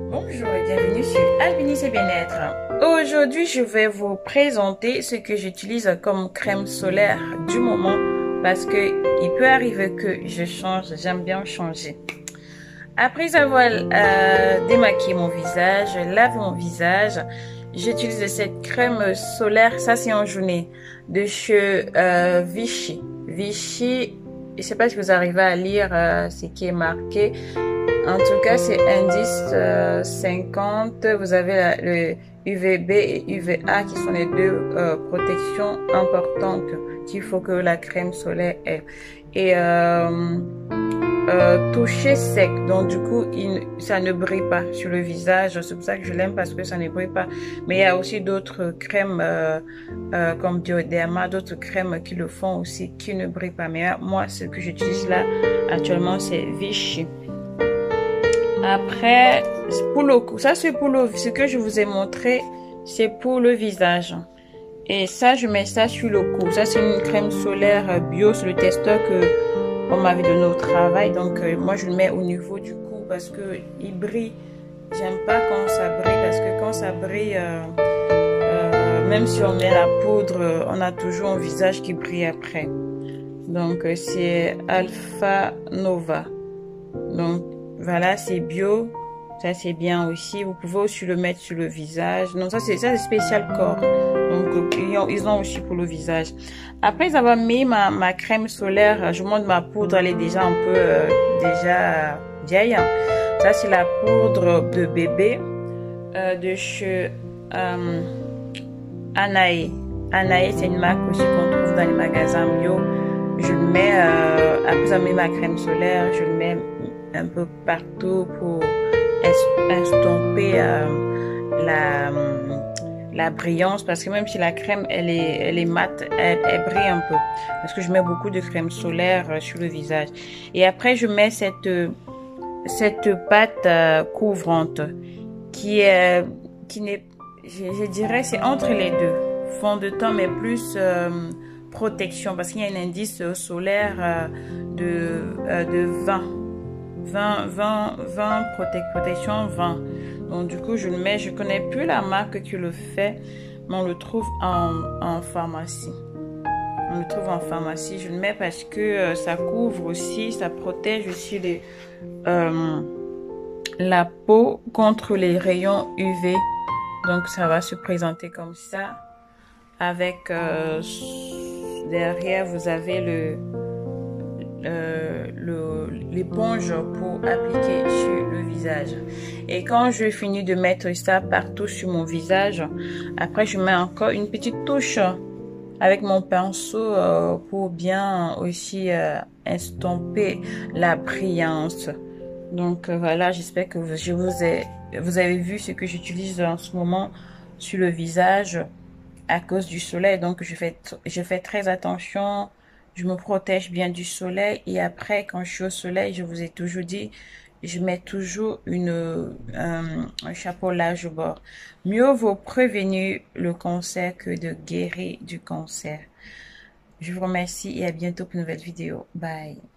Bonjour et bienvenue sur Albinis et Bien-être. Aujourd'hui, je vais vous présenter ce que j'utilise comme crème solaire du moment parce que il peut arriver que je change, j'aime bien changer. Après avoir démaquillé mon visage, lavé mon visage, j'utilise cette crème solaire, ça c'est en journée, de chez Vichy. Vichy, je ne sais pas si vous arrivez à lire ce qui est marqué. En tout cas, c'est indice 50. Vous avez le UVB et UVA qui sont les deux protections importantes qu'il faut que la crème solaire ait. Et toucher sec, donc du coup ça ne brille pas sur le visage. C'est pour ça que je l'aime, parce que ça ne brille pas. Mais il y a aussi d'autres crèmes comme Bioderma, d'autres crèmes qui le font aussi, qui ne brillent pas. Mais moi, ce que j'utilise là actuellement, c'est Vichy. Après, pour le cou, ça c'est pour ce que je vous ai montré, c'est pour le visage. Et ça, je mets ça sur le cou. Ça, c'est une crème solaire bio sur le testeur que on m'avait donné au travail. Donc, moi, je le mets au niveau du cou parce que il brille. J'aime pas quand ça brille, parce que quand ça brille, même si on met la poudre, on a toujours un visage qui brille après. Donc, c'est Alpha Nova. Donc, voilà, c'est bio. Ça, c'est bien aussi. Vous pouvez aussi le mettre sur le visage. Non, ça, c'est spécial corps. Donc, ils ont aussi pour le visage. Après avoir mis ma crème solaire, je montre ma poudre. Elle est déjà un peu, déjà vieille. Ça, c'est la poudre de bébé de chez Anae. Anae, c'est une marque aussi qu'on trouve dans les magasins bio. Je le mets, après avoir mis ma crème solaire, je le mets un peu partout pour estomper la brillance, parce que même si la crème elle est mate, elle brille un peu, parce que je mets beaucoup de crème solaire sur le visage. Et après je mets cette pâte couvrante qui n'est, je dirais, c'est entre les deux, fond de teint mais plus protection, parce qu'il y a un indice solaire de 20 protection 20. Donc du coup je le mets, je connais plus la marque qui le fait, mais on le trouve en pharmacie. On le trouve en pharmacie. Je le mets parce que ça couvre aussi, ça protège aussi la peau contre les rayons UV. Donc ça va se présenter comme ça. Avec derrière vous avez l'éponge pour appliquer sur le visage. Et quand je finis de mettre ça partout sur mon visage, après je mets encore une petite touche avec mon pinceau pour bien aussi estomper la brillance. Donc voilà, j'espère que vous avez vu ce que j'utilise en ce moment sur le visage à cause du soleil. Donc je fais très attention. Je me protège bien du soleil, et après, quand je suis au soleil, je vous ai toujours dit, je mets toujours un chapeau large au bord. Mieux vaut prévenir le cancer que de guérir du cancer. Je vous remercie et à bientôt pour une nouvelle vidéo. Bye.